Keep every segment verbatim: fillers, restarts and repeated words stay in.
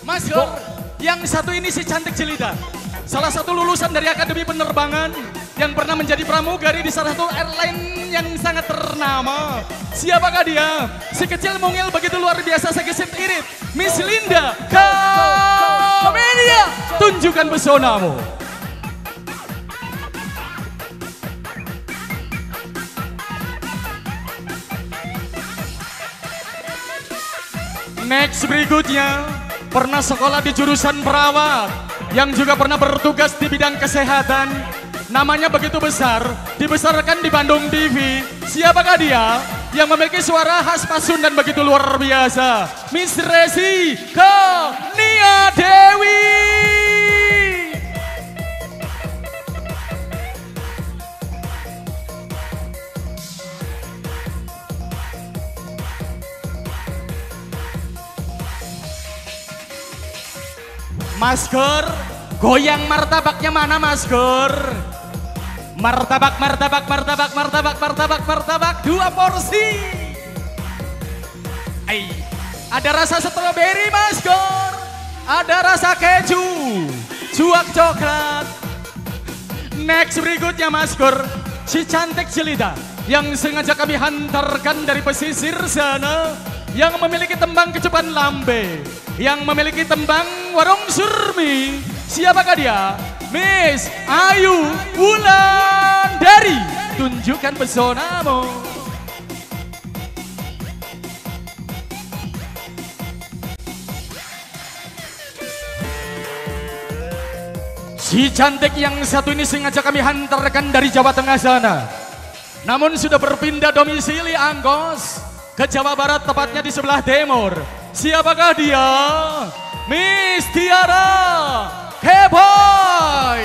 Mas Gor, yang satu ini si cantik jelita. Salah satu lulusan dari Akademi Penerbangan yang pernah menjadi pramugari di salah satu airline yang sangat ternama. Siapakah dia? Si kecil mungil begitu luar biasa segesit irit. Miss Linda Kamelia, tunjukkan pesonamu. Next berikutnya, pernah sekolah di jurusan perawat, yang juga pernah bertugas di bidang kesehatan. Namanya begitu besar, dibesarkan di Bandung T V. Siapakah dia? Yang memiliki suara khas Pasundan begitu luar biasa. Miss Resi Kania Dewi. Mas Gor, goyang martabaknya mana Mas Gor? Martabak, martabak, martabak, martabak, martabak, martabak, dua porsi. Ay, ada rasa stroberi Mas Gor, ada rasa keju, cuak coklat. Next berikutnya Mas Gor, si cantik jelita yang sengaja kami hantarkan dari pesisir sana, yang memiliki tembang kecupan lambe, yang memiliki tembang warung surmi. Siapakah dia? Miss Ayu Wulandari, tunjukkan pesonamu. Si cantik yang satu ini sengaja kami hantarkan dari Jawa Tengah sana, namun sudah berpindah domisili Anggos ke Jawa Barat, tepatnya di sebelah timur. Siapakah dia? Miss Tiara Keboy.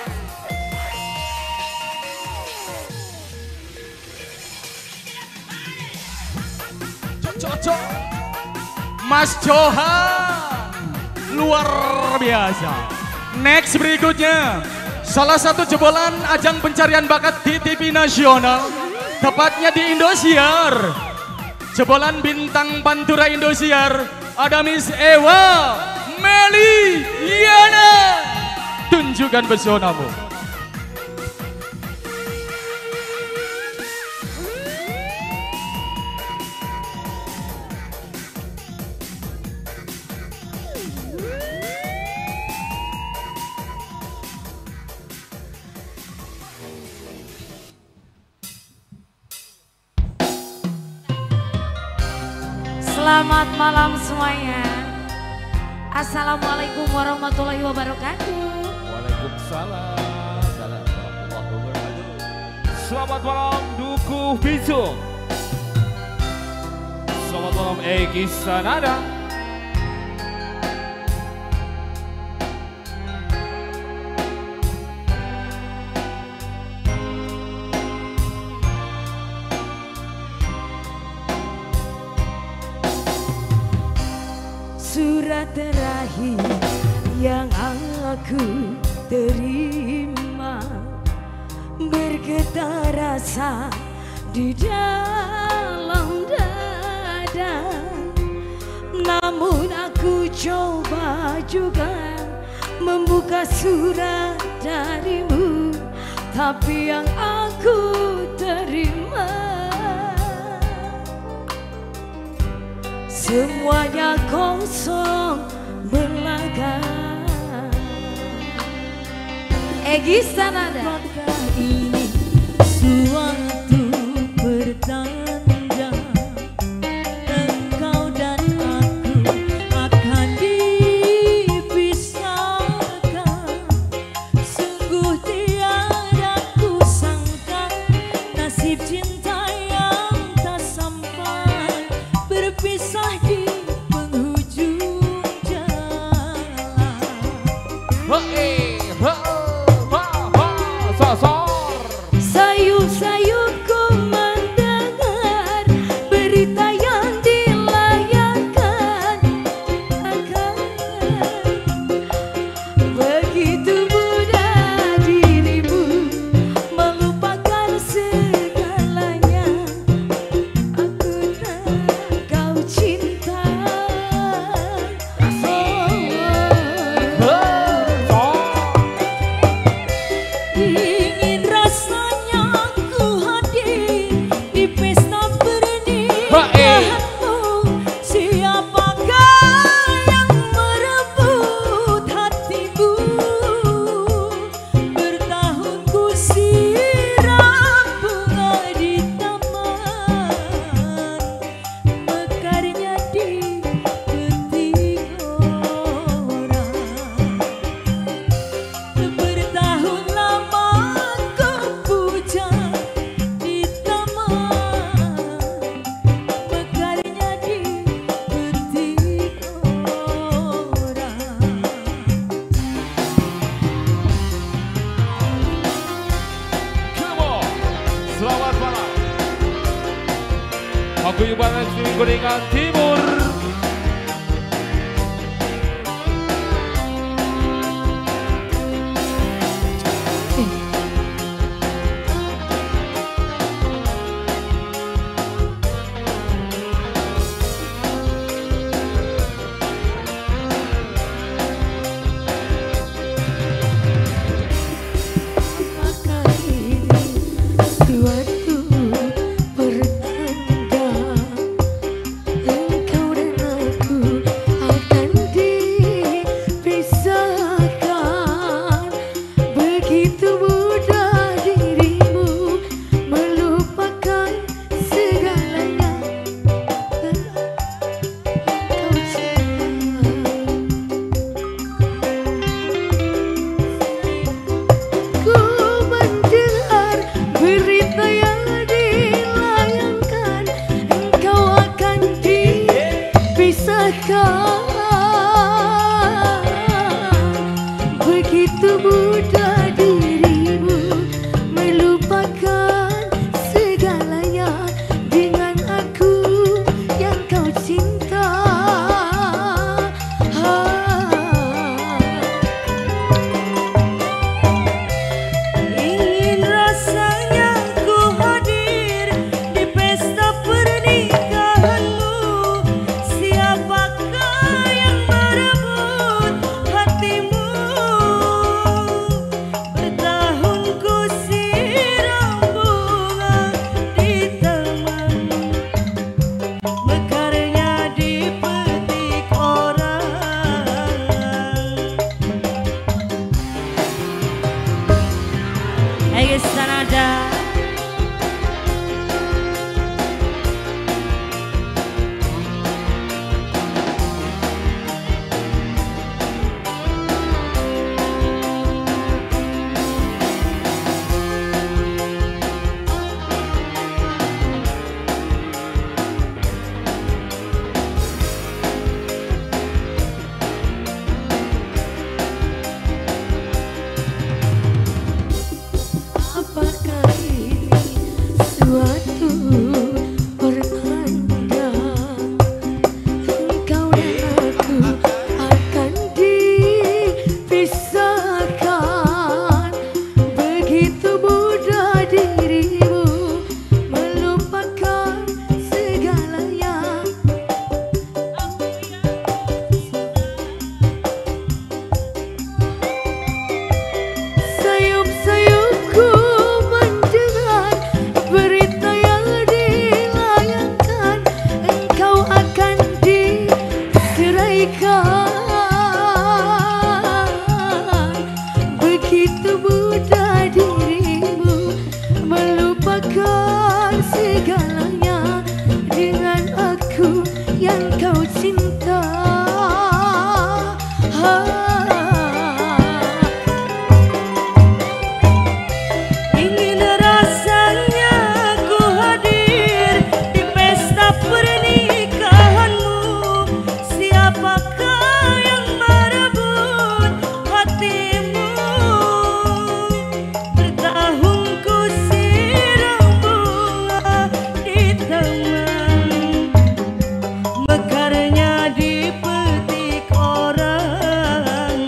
Cocok. Mas Johan, luar biasa. Next berikutnya, salah satu jebolan ajang pencarian bakat di T V nasional, tepatnya di Indosiar. Jebolan bintang Pantura Indosiar, ada Miss Ewa Meliana, tunjukkan pesonamu. Selamat malam semuanya. Assalamualaikum warahmatullahi wabarakatuh. Waalaikumsalam warahmatullahi wabarakatuh. Selamat malam Duku Bitung. Selamat malam Egy Sanada. Surat terakhir yang aku terima, bergetar rasa di dalam dada. Namun aku coba juga membuka surat darimu, tapi yang aku terima semuanya kosong belaka. Egy Sanada. Apakah ini suatu pertanda engkau dan aku akan dipisahkan? Sungguh tiada kusangka nasib cinta yang tak sampai berpisah di penghujung jalan. Hey, ha, ha, ha, sa, sa. Barat Kuningan Timur. Begitu mudah dirimu melupakan segalanya dengan aku yang kau cinta. Ingin rasanya ku hadir di pesta pernikahanmu. Siapakah yang merebut hatimu? Bertahun ku siram bunga di taman, mekarnya dipetik orang. Hey Sanada. Apakah ini suatu pertanda engkau dan aku akan dipisahkan? Begitu mudah dirimu melupakan segalanya. Sayup-sayupku mendengar berita yang dilayangkan, engkau akan diceraikan. Begitu mudah dirimu melupakan segalanya dengan aku yang kau cinta. Ingin rasanya ku hadir di pesta pernikahanmu. Siapakah yang merebut hatimu? Bertahun ku siram bunga di taman, mekarnya dipetik orang.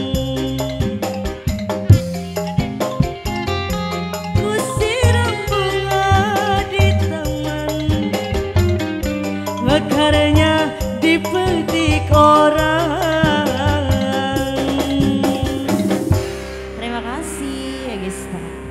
Ku siram bunga di taman, mekarnya dipetik orang. Terima kasih ya guys.